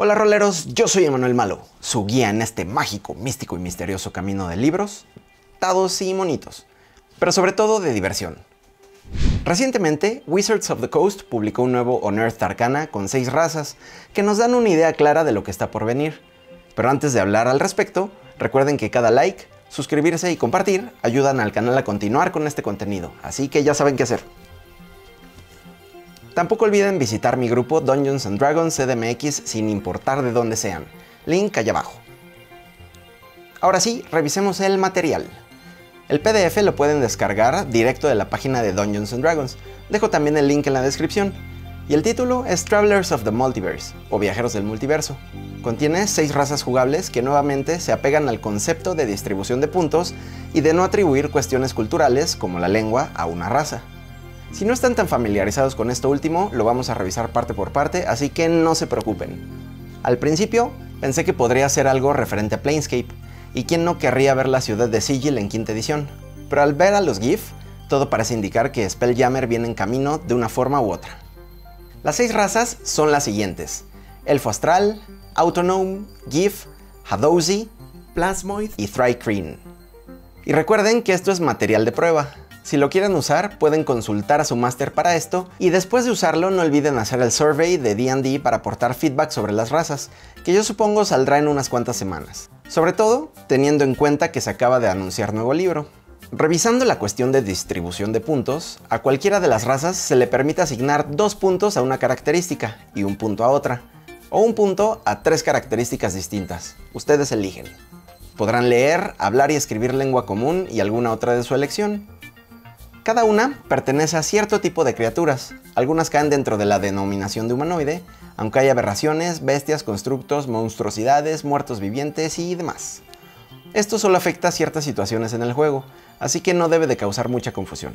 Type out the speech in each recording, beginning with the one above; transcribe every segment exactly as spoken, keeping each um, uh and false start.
Hola roleros, yo soy Emanuel Malo, su guía en este mágico, místico y misterioso camino de libros, dados y monitos, pero sobre todo de diversión. Recientemente, Wizards of the Coast publicó un nuevo Unearthed Arcana con seis razas que nos dan una idea clara de lo que está por venir. Pero antes de hablar al respecto, recuerden que cada like, suscribirse y compartir ayudan al canal a continuar con este contenido, así que ya saben qué hacer. Tampoco olviden visitar mi grupo Dungeons and Dragons C D M X sin importar de dónde sean, link allá abajo. Ahora sí, revisemos el material. El P D F lo pueden descargar directo de la página de Dungeons and Dragons, dejo también el link en la descripción. Y el título es Travelers of the Multiverse, o Viajeros del Multiverso. Contiene seis razas jugables que nuevamente se apegan al concepto de distribución de puntos y de no atribuir cuestiones culturales como la lengua a una raza. Si no están tan familiarizados con esto último, lo vamos a revisar parte por parte, así que no se preocupen. Al principio, pensé que podría ser algo referente a Planescape, y quién no querría ver la ciudad de Sigil en quinta edición, pero al ver a los GIF, todo parece indicar que Spelljammer viene en camino de una forma u otra. Las seis razas son las siguientes: Elfo Astral, Autonome, GIF, Hadozzi, Plasmoid y Thri-kreen. Y recuerden que esto es material de prueba. Si lo quieren usar, pueden consultar a su máster para esto, y después de usarlo no olviden hacer el survey de D and D para aportar feedback sobre las razas, que yo supongo saldrá en unas cuantas semanas. Sobre todo, teniendo en cuenta que se acaba de anunciar nuevo libro. Revisando la cuestión de distribución de puntos, a cualquiera de las razas se le permite asignar dos puntos a una característica y un punto a otra, o un punto a tres características distintas. Ustedes eligen. Podrán leer, hablar y escribir lengua común y alguna otra de su elección. Cada una pertenece a cierto tipo de criaturas, algunas caen dentro de la denominación de humanoide, aunque hay aberraciones, bestias, constructos, monstruosidades, muertos vivientes y demás. Esto solo afecta a ciertas situaciones en el juego, así que no debe de causar mucha confusión.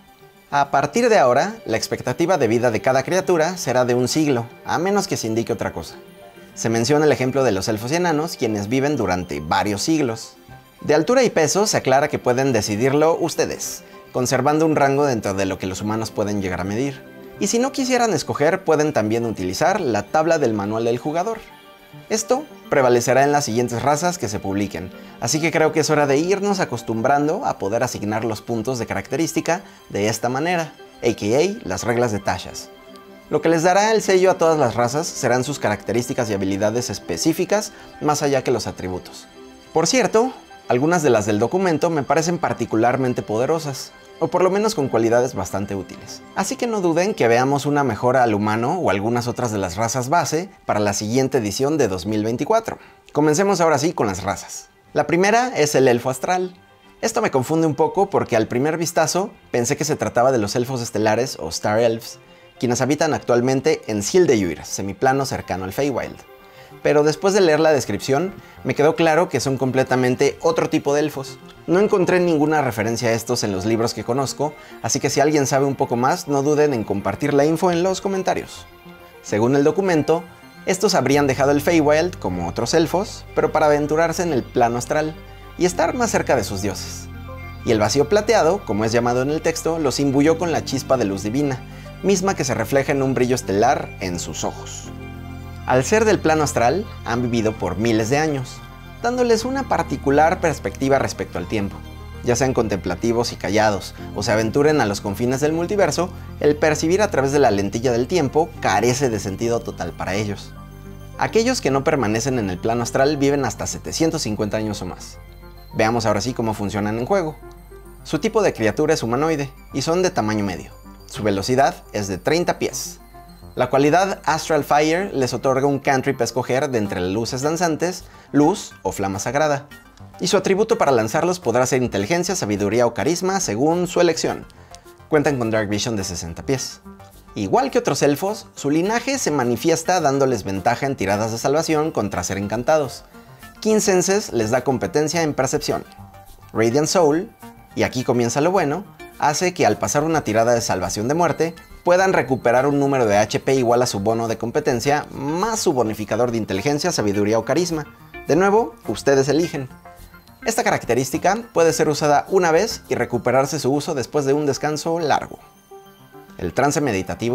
A partir de ahora, la expectativa de vida de cada criatura será de un siglo, a menos que se indique otra cosa. Se menciona el ejemplo de los elfos y enanos, quienes viven durante varios siglos. De altura y peso se aclara que pueden decidirlo ustedes, conservando un rango dentro de lo que los humanos pueden llegar a medir. Y si no quisieran escoger, pueden también utilizar la tabla del manual del jugador. Esto prevalecerá en las siguientes razas que se publiquen, así que creo que es hora de irnos acostumbrando a poder asignar los puntos de característica de esta manera, aka las reglas de Tashas. Lo que les dará el sello a todas las razas serán sus características y habilidades específicas, más allá que los atributos. Por cierto, algunas de las del documento me parecen particularmente poderosas, o por lo menos con cualidades bastante útiles. Así que no duden que veamos una mejora al humano o algunas otras de las razas base para la siguiente edición de dos mil veinticuatro. Comencemos ahora sí con las razas. La primera es el Elfo Astral. Esto me confunde un poco porque al primer vistazo pensé que se trataba de los elfos estelares o Star Elves, quienes habitan actualmente en Sildeyuir, semiplano cercano al Feywild. Pero después de leer la descripción, me quedó claro que son completamente otro tipo de elfos. No encontré ninguna referencia a estos en los libros que conozco, así que si alguien sabe un poco más, no duden en compartir la info en los comentarios. Según el documento, estos habrían dejado el Feywild como otros elfos, pero para aventurarse en el plano astral y estar más cerca de sus dioses. Y el vacío plateado, como es llamado en el texto, los imbuyó con la chispa de luz divina, misma que se refleja en un brillo estelar en sus ojos. Al ser del plano astral, han vivido por miles de años, dándoles una particular perspectiva respecto al tiempo. Ya sean contemplativos y callados, o se aventuren a los confines del multiverso, el percibir a través de la lentilla del tiempo carece de sentido total para ellos. Aquellos que no permanecen en el plano astral viven hasta setecientos cincuenta años o más. Veamos ahora sí cómo funcionan en juego. Su tipo de criatura es humanoide, y son de tamaño medio. Su velocidad es de treinta pies. La cualidad Astral Fire les otorga un cantrip a escoger de entre las luces danzantes, luz o flama sagrada. Y su atributo para lanzarlos podrá ser inteligencia, sabiduría o carisma según su elección. Cuentan con Dark Vision de sesenta pies. Igual que otros elfos, su linaje se manifiesta dándoles ventaja en tiradas de salvación contra ser encantados. Keen Senses les da competencia en percepción. Radiant Soul, y aquí comienza lo bueno, hace que al pasar una tirada de salvación de muerte, puedan recuperar un número de H P igual a su bono de competencia, más su bonificador de inteligencia, sabiduría o carisma. De nuevo, ustedes eligen. Esta característica puede ser usada una vez y recuperarse su uso después de un descanso largo. El trance meditativo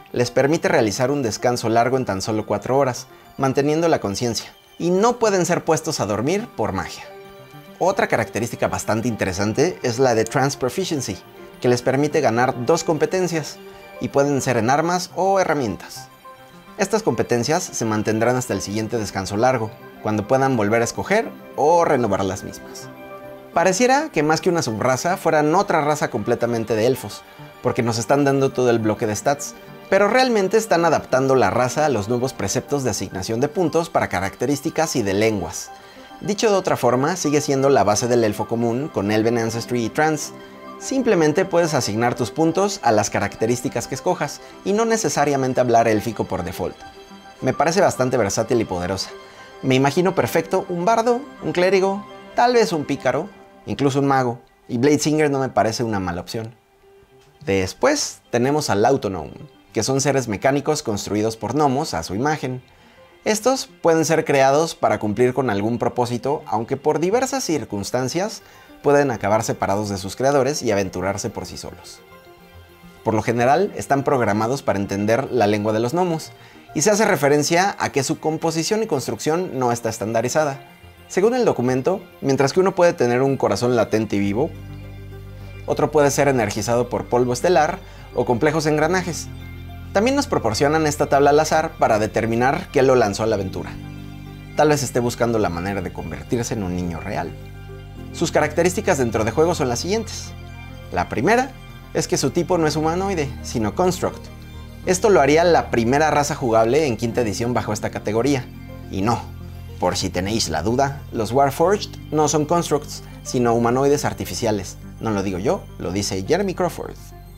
les permite realizar un descanso largo en tan solo cuatro horas, manteniendo la conciencia, y no pueden ser puestos a dormir por magia. Otra característica bastante interesante es la de Trance Proficiency, que les permite ganar dos competencias, y pueden ser en armas o herramientas. Estas competencias se mantendrán hasta el siguiente descanso largo, cuando puedan volver a escoger o renovar las mismas. Pareciera que más que una subraza fueran otra raza completamente de elfos, porque nos están dando todo el bloque de stats, pero realmente están adaptando la raza a los nuevos preceptos de asignación de puntos para características y de lenguas. Dicho de otra forma, sigue siendo la base del elfo común con Elven Ancestry y Trance. Simplemente puedes asignar tus puntos a las características que escojas y no necesariamente hablar élfico por default. Me parece bastante versátil y poderosa. Me imagino perfecto un bardo, un clérigo, tal vez un pícaro, incluso un mago, y Bladesinger no me parece una mala opción. Después tenemos al Autonome, que son seres mecánicos construidos por gnomos a su imagen. Estos pueden ser creados para cumplir con algún propósito, aunque por diversas circunstancias pueden acabar separados de sus creadores y aventurarse por sí solos. Por lo general, están programados para entender la lengua de los gnomos, y se hace referencia a que su composición y construcción no está estandarizada. Según el documento, mientras que uno puede tener un corazón latente y vivo, otro puede ser energizado por polvo estelar o complejos engranajes. También nos proporcionan esta tabla al azar para determinar qué lo lanzó a la aventura. Tal vez esté buscando la manera de convertirse en un niño real. Sus características dentro de juego son las siguientes. La primera es que su tipo no es humanoide, sino construct. Esto lo haría la primera raza jugable en quinta edición bajo esta categoría. Y no, por si tenéis la duda, los Warforged no son constructs, sino humanoides artificiales. No lo digo yo, lo dice Jeremy Crawford.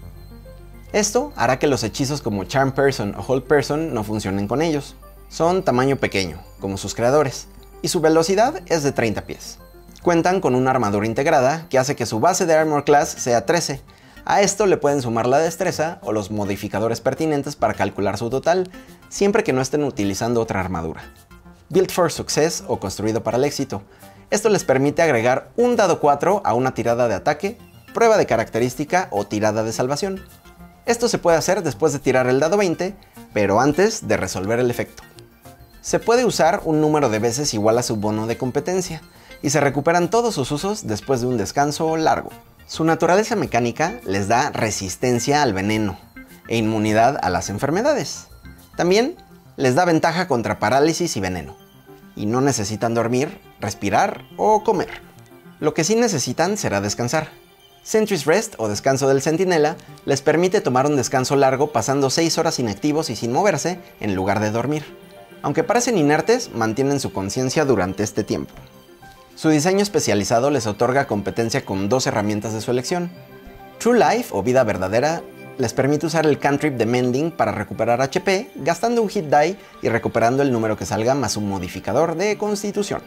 Esto hará que los hechizos como Charm Person o Hold Person no funcionen con ellos. Son tamaño pequeño, como sus creadores, y su velocidad es de treinta pies. Cuentan con una armadura integrada que hace que su base de Armor Class sea trece. A esto le pueden sumar la destreza o los modificadores pertinentes para calcular su total, siempre que no estén utilizando otra armadura. Built for Success o construido para el éxito. Esto les permite agregar un dado cuatro a una tirada de ataque, prueba de característica o tirada de salvación. Esto se puede hacer después de tirar el dado veinte, pero antes de resolver el efecto. Se puede usar un número de veces igual a su bono de competencia, y se recuperan todos sus usos después de un descanso largo. Su naturaleza mecánica les da resistencia al veneno e inmunidad a las enfermedades. También les da ventaja contra parálisis y veneno, y no necesitan dormir, respirar o comer. Lo que sí necesitan será descansar. Sentry's Rest o descanso del centinela les permite tomar un descanso largo pasando seis horas inactivos y sin moverse en lugar de dormir. Aunque parecen inertes, mantienen su conciencia durante este tiempo. Su diseño especializado les otorga competencia con dos herramientas de su elección. True Life o Vida Verdadera les permite usar el cantrip de Mending para recuperar H P, gastando un hit die y recuperando el número que salga más un modificador de Constitución.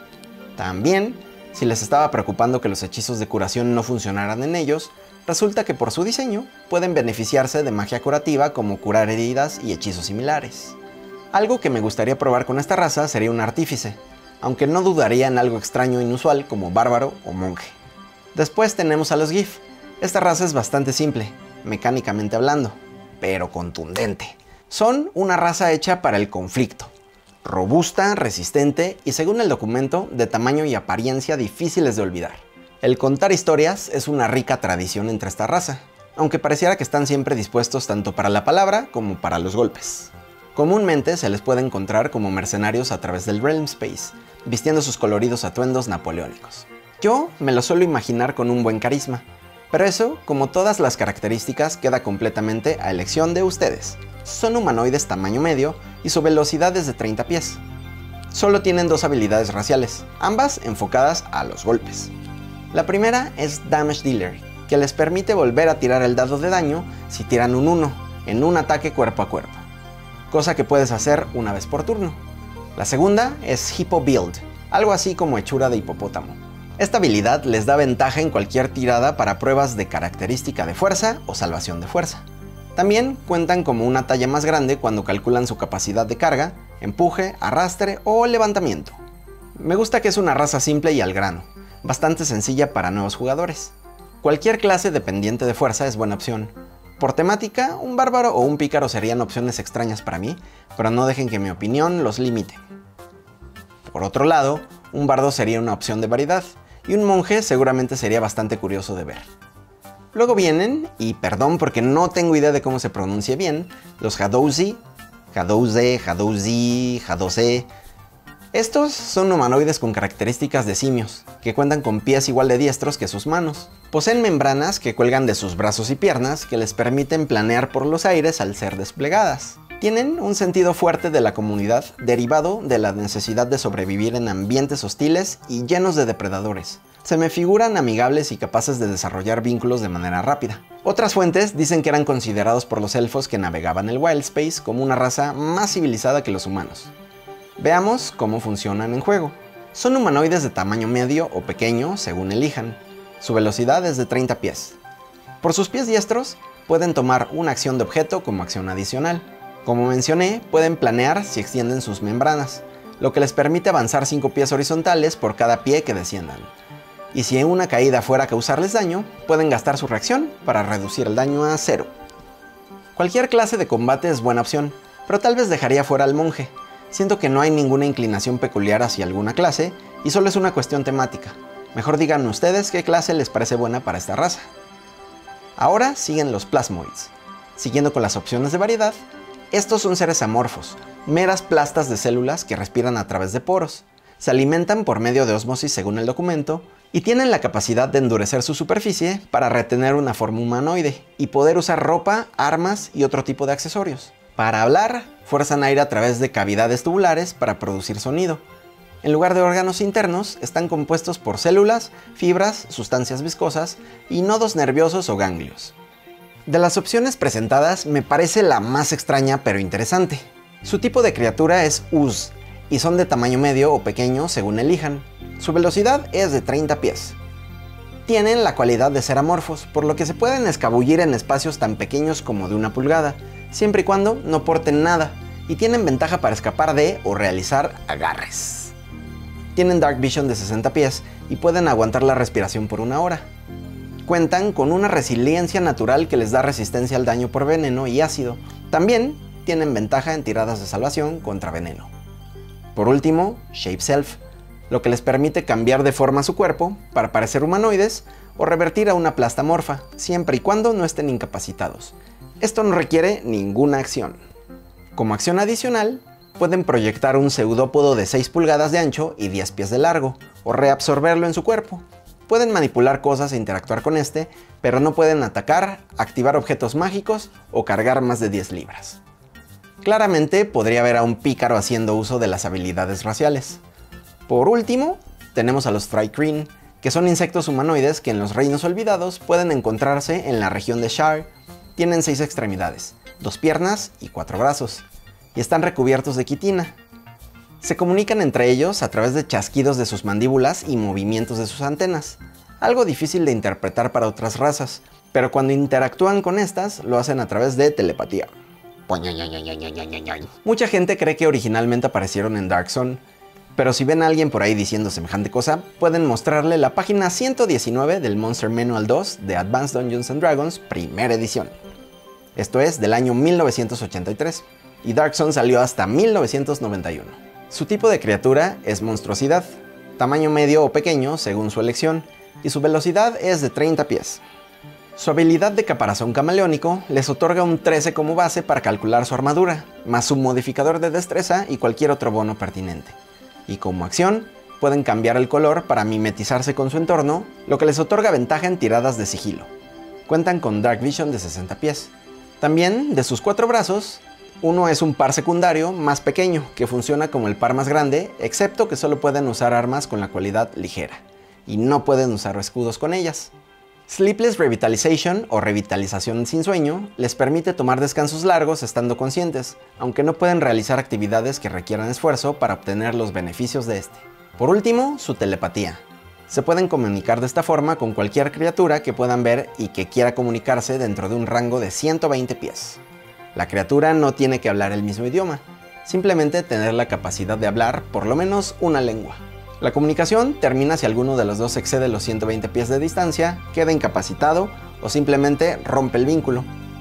También, si les estaba preocupando que los hechizos de curación no funcionaran en ellos, resulta que por su diseño pueden beneficiarse de magia curativa como curar heridas y hechizos similares. Algo que me gustaría probar con esta raza sería un artífice, aunque no dudaría en algo extraño e inusual como bárbaro o monje. Después tenemos a los Gif. Esta raza es bastante simple, mecánicamente hablando, pero contundente. Son una raza hecha para el conflicto. Robusta, resistente y, según el documento, de tamaño y apariencia difíciles de olvidar. El contar historias es una rica tradición entre esta raza, aunque pareciera que están siempre dispuestos tanto para la palabra como para los golpes. Comúnmente se les puede encontrar como mercenarios a través del Realm Space, vistiendo sus coloridos atuendos napoleónicos. Yo me lo suelo imaginar con un buen carisma, pero eso, como todas las características, queda completamente a elección de ustedes. Son humanoides tamaño medio y su velocidad es de treinta pies. Solo tienen dos habilidades raciales, ambas enfocadas a los golpes. La primera es Damage Dealer, que les permite volver a tirar el dado de daño si tiran un uno en un ataque cuerpo a cuerpo, cosa que puedes hacer una vez por turno. La segunda es Hippo Build, algo así como hechura de hipopótamo. Esta habilidad les da ventaja en cualquier tirada para pruebas de característica de fuerza o salvación de fuerza. También cuentan como una talla más grande cuando calculan su capacidad de carga, empuje, arrastre o levantamiento. Me gusta que es una raza simple y al grano, bastante sencilla para nuevos jugadores. Cualquier clase dependiente de fuerza es buena opción, Por temática, un bárbaro o un pícaro serían opciones extrañas para mí, pero no dejen que mi opinión los limite. Por otro lado, un bardo sería una opción de variedad, y un monje seguramente sería bastante curioso de ver. Luego vienen, y perdón porque no tengo idea de cómo se pronuncie bien, los Hadouzi, Hadouze, Hadouzi, Hadouze. Estos son humanoides con características de simios, que cuentan con pies igual de diestros que sus manos. Poseen membranas que cuelgan de sus brazos y piernas que les permiten planear por los aires al ser desplegadas. Tienen un sentido fuerte de la comunidad derivado de la necesidad de sobrevivir en ambientes hostiles y llenos de depredadores. Se me figuran amigables y capaces de desarrollar vínculos de manera rápida. Otras fuentes dicen que eran considerados por los elfos que navegaban el Wildspace como una raza más civilizada que los humanos. Veamos cómo funcionan en juego. Son humanoides de tamaño medio o pequeño, según elijan. Su velocidad es de treinta pies. Por sus pies diestros, pueden tomar una acción de objeto como acción adicional. Como mencioné, pueden planear si extienden sus membranas, lo que les permite avanzar cinco pies horizontales por cada pie que desciendan. Y si en una caída fuera a causarles daño, pueden gastar su reacción para reducir el daño a cero. Cualquier clase de combate es buena opción, pero tal vez dejaría fuera al monje. Siento que no hay ninguna inclinación peculiar hacia alguna clase y solo es una cuestión temática. Mejor díganme ustedes qué clase les parece buena para esta raza. Ahora siguen los plasmoids. Siguiendo con las opciones de variedad, estos son seres amorfos, meras plastas de células que respiran a través de poros. Se alimentan por medio de ósmosis según el documento y tienen la capacidad de endurecer su superficie para retener una forma humanoide y poder usar ropa, armas y otro tipo de accesorios. Para hablar, fuerzan aire a través de cavidades tubulares para producir sonido. En lugar de órganos internos, están compuestos por células, fibras, sustancias viscosas y nodos nerviosos o ganglios. De las opciones presentadas, me parece la más extraña pero interesante. Su tipo de criatura es Uz, y son de tamaño medio o pequeño según elijan. Su velocidad es de treinta pies. Tienen la cualidad de ser amorfos, por lo que se pueden escabullir en espacios tan pequeños como de una pulgada, siempre y cuando no porten nada, y tienen ventaja para escapar de o realizar agarres. Tienen Dark Vision de sesenta pies y pueden aguantar la respiración por una hora. Cuentan con una resiliencia natural que les da resistencia al daño por veneno y ácido. También tienen ventaja en tiradas de salvación contra veneno. Por último, Shape Self, lo que les permite cambiar de forma su cuerpo para parecer humanoides o revertir a una plastamorfa, siempre y cuando no estén incapacitados. Esto no requiere ninguna acción. Como acción adicional, pueden proyectar un pseudópodo de seis pulgadas de ancho y diez pies de largo, o reabsorberlo en su cuerpo. Pueden manipular cosas e interactuar con este, pero no pueden atacar, activar objetos mágicos o cargar más de diez libras. Claramente podría ver a un pícaro haciendo uso de las habilidades raciales. Por último, tenemos a los Thri-kreen, que son insectos humanoides que en los Reinos Olvidados pueden encontrarse en la región de Shar. Tienen seis extremidades, dos piernas y cuatro brazos, y están recubiertos de quitina. Se comunican entre ellos a través de chasquidos de sus mandíbulas y movimientos de sus antenas, algo difícil de interpretar para otras razas, pero cuando interactúan con estas lo hacen a través de telepatía. Mucha gente cree que originalmente aparecieron en Dark Zone, pero si ven a alguien por ahí diciendo semejante cosa, pueden mostrarle la página ciento diecinueve del Monster Manual dos de Advanced Dungeons and Dragons primera edición. Esto es del año mil novecientos ochenta y tres, y Dark Zone salió hasta mil novecientos noventa y uno. Su tipo de criatura es monstruosidad, tamaño medio o pequeño según su elección, y su velocidad es de treinta pies. Su habilidad de caparazón camaleónico les otorga un trece como base para calcular su armadura, más su modificador de destreza y cualquier otro bono pertinente. Y como acción, pueden cambiar el color para mimetizarse con su entorno, lo que les otorga ventaja en tiradas de sigilo. Cuentan con Dark Vision de sesenta pies. También, de sus cuatro brazos, uno es un par secundario más pequeño, que funciona como el par más grande, excepto que solo pueden usar armas con la cualidad ligera, y no pueden usar escudos con ellas. Sleepless Revitalization, o revitalización sin sueño, les permite tomar descansos largos estando conscientes, aunque no pueden realizar actividades que requieran esfuerzo para obtener los beneficios de este. Por último, su telepatía. Se pueden comunicar de esta forma con cualquier criatura que puedan ver y que quiera comunicarse dentro de un rango de ciento veinte pies. La criatura no tiene que hablar el mismo idioma, simplemente tener la capacidad de hablar por lo menos una lengua. La comunicación termina si alguno de los dos excede los ciento veinte pies de distancia, queda incapacitado o simplemente rompe el vínculo.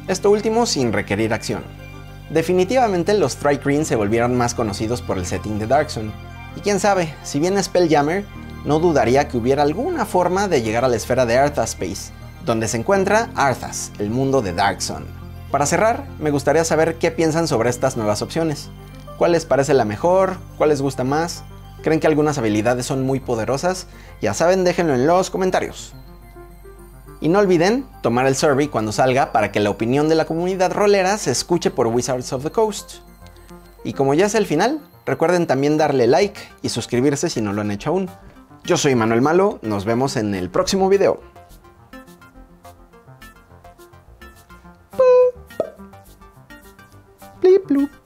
Esto último sin requerir acción. Definitivamente los Trikreen se volvieron más conocidos por el setting de Dark Zone, y quién sabe, si bien Spelljammer, no dudaría que hubiera alguna forma de llegar a la esfera de Arthas Space, donde se encuentra Arthas, el mundo de Dark Zone. Para cerrar, me gustaría saber qué piensan sobre estas nuevas opciones. ¿Cuál les parece la mejor? ¿Cuál les gusta más? ¿Creen que algunas habilidades son muy poderosas? Ya saben, déjenlo en los comentarios. Y no olviden tomar el survey cuando salga para que la opinión de la comunidad rolera se escuche por Wizards of the Coast. Y como ya es el final, recuerden también darle like y suscribirse si no lo han hecho aún. Yo soy Manuel Malo, nos vemos en el próximo video. Blip, bloop.